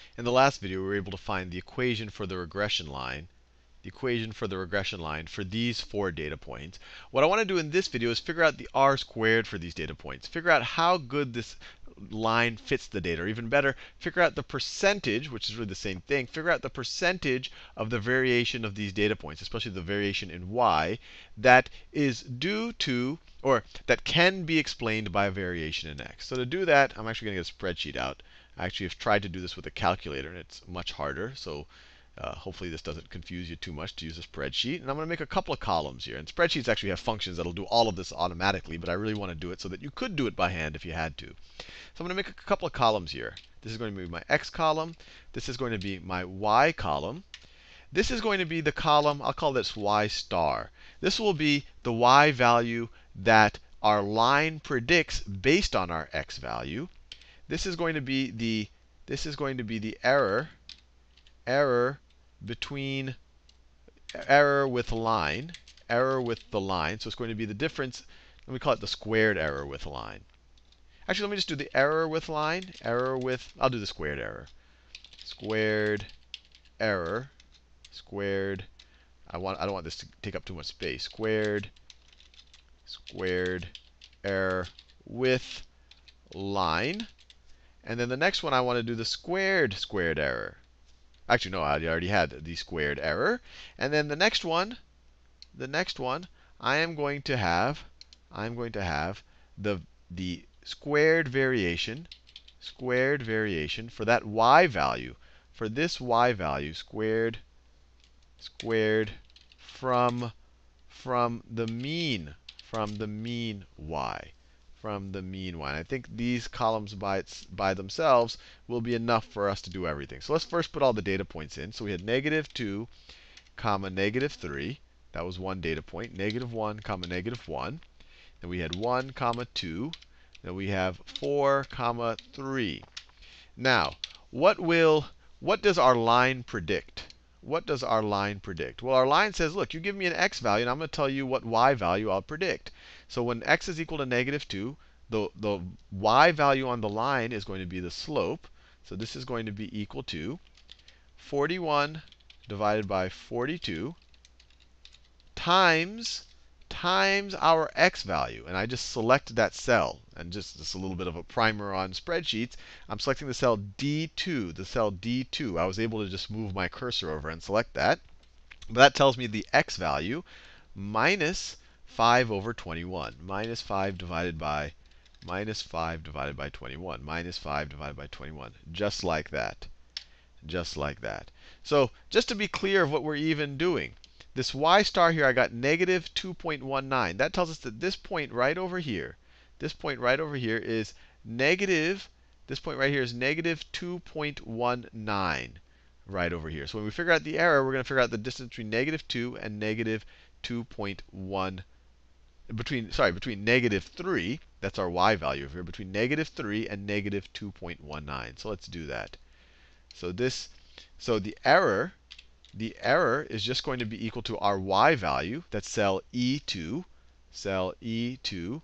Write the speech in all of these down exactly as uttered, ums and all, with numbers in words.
In the last video, we were able to find the equation for the regression line, the equation for the regression line for these four data points. What I want to do in this video is figure out the R squared for these data points. Figure out how good this line fits the data, or even better, figure out the percentage, which is really the same thing, figure out the percentage of the variation of these data points, especially the variation in y, that is due to, or that can be explained by a variation in x. So to do that, I'm actually going to get a spreadsheet out. I actually have tried to do this with a calculator, and it's much harder. So uh, hopefully this doesn't confuse you too much to use a spreadsheet. And I'm going to make a couple of columns here. And spreadsheets actually have functions that'll do all of this automatically, but I really want to do it so that you could do it by hand if you had to. So I'm going to make a couple of columns here. This is going to be my x column. This is going to be my y column. This is going to be the column, I'll call this y star. This will be the y value that our line predicts based on our x value. This is going to be the this is going to be the error error between error with line, error with the line. So it's going to be the difference. Let me call it the squared error with line. Actually, let me just do the error with line, error with, I'll do the squared error. Squared error, squared, I want I don't want this to take up too much space. Squared squared error with line. And then the next one, I want to do the squared squared error. Actually, no, I already had the squared error. And then the next one, the next one, I am going to have, I'm going to have the the squared variation, squared variation for that y value, for this y value, squared squared from from the mean, from the mean y. From the mean y. And I think these columns by, its, by themselves will be enough for us to do everything. So let's first put all the data points in. So we had negative two, comma, negative three. That was one data point. Negative one, comma, negative one. Then we had one, comma, two. Then we have four, comma, three. Now, what will, what does our line predict? What does our line predict? Well, our line says, look, you give me an x value, and I'm going to tell you what y value I'll predict. So when x is equal to negative two, the, the y value on the line is going to be the slope. So this is going to be equal to forty-one divided by forty-two times times our x value. And I just select that cell. And just, just a little bit of a primer on spreadsheets. I'm selecting the cell D two, the cell D two. I was able to just move my cursor over and select that. But that tells me the x value minus five over twenty-one. Minus five divided by minus five divided by twenty-one. Minus five divided by twenty-one. Just like that. Just like that. So just to be clear of what we're even doing, this y star here, I got negative two point one nine. That tells us that this point right over here, this point right over here is negative, this point right here is negative two point one nine right over here. So when we figure out the error, we're going to figure out the distance between negative two and negative two point one, between, sorry, between negative three, that's our y value over here, between negative three and negative two point one nine. So let's do that. So this, so the error, the error is just going to be equal to our y value, that's cell E two, cell E two,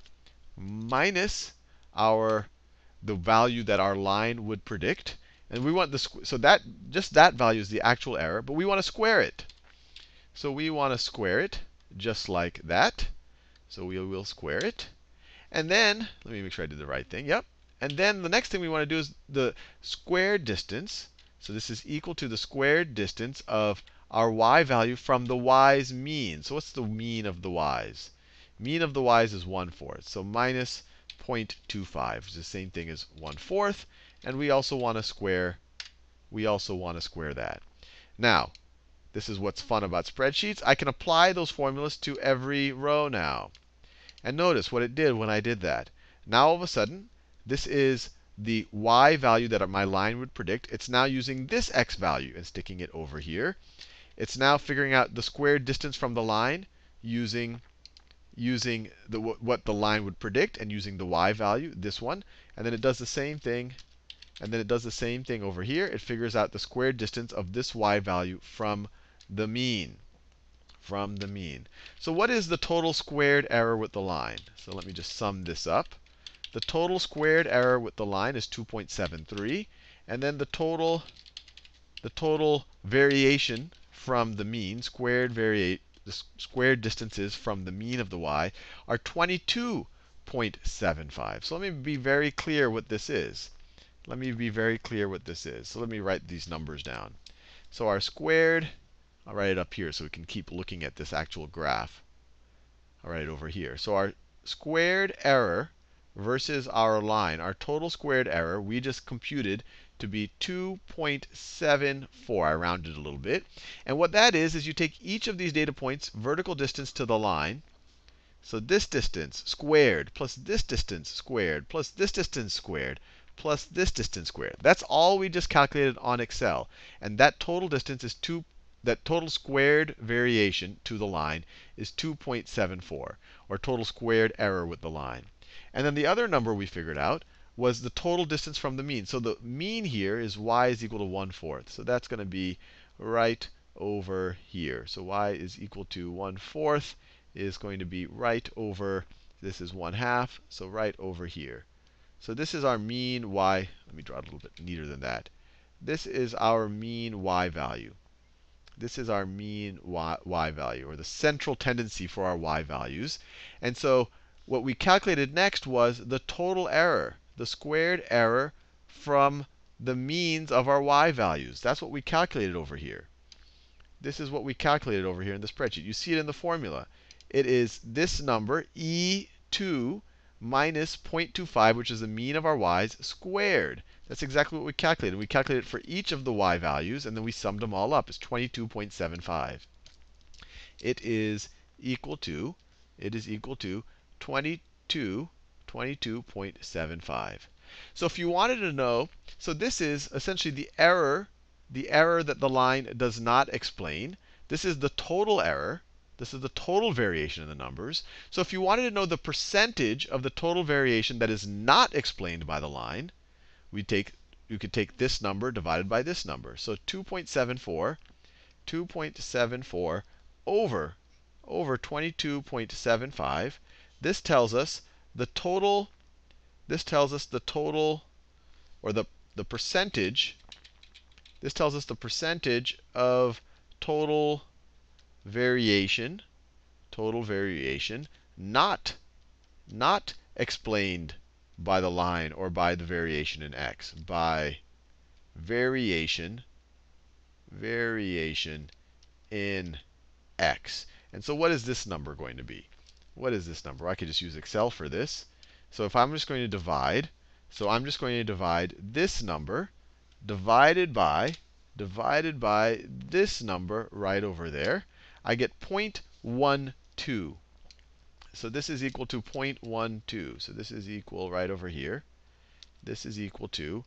minus our the value that our line would predict. And we want the, so that, just that value is the actual error, but we want to square it. So we want to square it just like that. So we will square it. And then, let me make sure I did the right thing. Yep. And then the next thing we want to do is the squared distance. So this is equal to the squared distance of our y value from the y's mean. So what's the mean of the y's? Mean of the y's is one fourth. So minus zero point two five, which is the same thing as one fourth. And we also want to square, we also want to square that. Now, this is what's fun about spreadsheets. I can apply those formulas to every row now. And notice what it did when I did that. Now all of a sudden, this is the y value that my line would predict. It's now using this x value and sticking it over here. It's now figuring out the squared distance from the line using, using the, what the line would predict and using the y value, this one. And then it does the same thing. And then it does the same thing over here. It figures out the squared distance of this y value from the mean. From the mean. So what is the total squared error with the line? So let me just sum this up. The total squared error with the line is two point seven three. And then the total, the total variation from the mean, squared variate, the squared distances from the mean of the y, are twenty-two point seven five. So let me be very clear what this is. Let me be very clear what this is. So let me write these numbers down. So our squared, I'll write it up here so we can keep looking at this actual graph. I'll write it over here. So our squared error versus our line, our total squared error, we just computed to be two point seven four. I rounded a little bit. And what that is, is you take each of these data points, vertical distance to the line. So this distance squared plus this distance squared plus this distance squared plus this distance squared. That's all we just calculated on Excel. And that total distance is two, that total squared variation to the line is two point seven four, or total squared error with the line. And then the other number we figured out was the total distance from the mean. So the mean here is y is equal to one fourth. So that's going to be right over here. So y is equal to one fourth is going to be right over, this is one half, so right over here. So this is our mean y. Let me draw it a little bit neater than that. This is our mean y value. This is our mean y, y value, or the central tendency for our y values. And so what we calculated next was the total error, the squared error from the means of our y values. That's what we calculated over here. This is what we calculated over here in the spreadsheet. You see it in the formula. It is this number, E two minus zero point two five, which is the mean of our y's, squared. That's exactly what we calculated. We calculated for each of the y values, and then we summed them all up. It's twenty-two point seven five. It is equal to, it is equal to twenty-two, twenty-two point seven five. So if you wanted to know, so this is essentially the error, the error that the line does not explain. This is the total error. This is the total variation in the numbers. So if you wanted to know the percentage of the total variation that is not explained by the line, we take, you could take this number divided by this number. So two point seven four, two point seven four over, over twenty-two point seven five. This tells us the total, this tells us the total, or the, the percentage, this tells us the percentage of total variation, total variation, not, not explained by the line or by the variation in x, by variation, variation in x. And so what is this number going to be? What is this number? I could just use Excel for this. So if I'm just going to divide, so I'm just going to divide this number divided by, divided by this number right over there. I get zero point one two. So this is equal to zero point one two. So this is equal right over here. This is equal to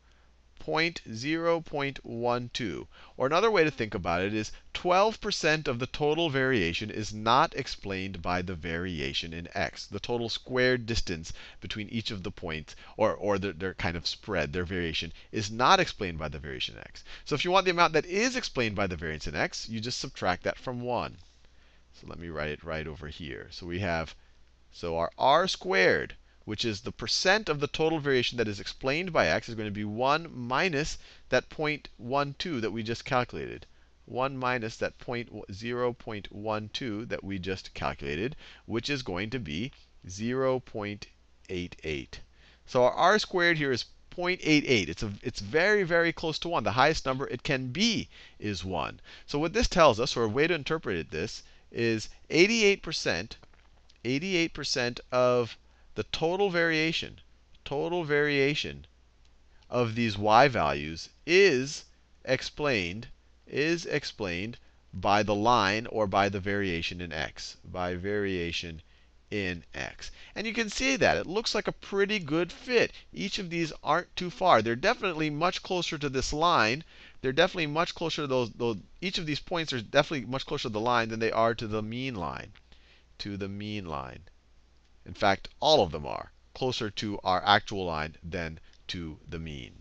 zero point one two. Or another way to think about it is twelve percent of the total variation is not explained by the variation in x. The total squared distance between each of the points, or, or their, their kind of spread, their variation, is not explained by the variation in x. So if you want the amount that is explained by the variance in x, you just subtract that from one. So let me write it right over here. So we have, so our r squared, which is the percent of the total variation that is explained by x, is going to be one minus that zero point one two that we just calculated. one minus that zero point one two that we just calculated, which is going to be zero point eight eight. So our r squared here is zero point eight eight. It's, a, it's very, very close to one. The highest number it can be is one. So what this tells us, or a way to interpret this, is eighty-eight percent, eighty-eight percent of the total variation, total variation of these y values is explained, is explained by the line or by the variation in x, by variation in x. And you can see that. It looks like a pretty good fit. Each of these aren't too far. They're definitely much closer to this line. They're definitely much closer to those, those, each of these points are definitely much closer to the line than they are to the mean line, to the mean line. In fact, all of them are closer to our actual line than to the mean.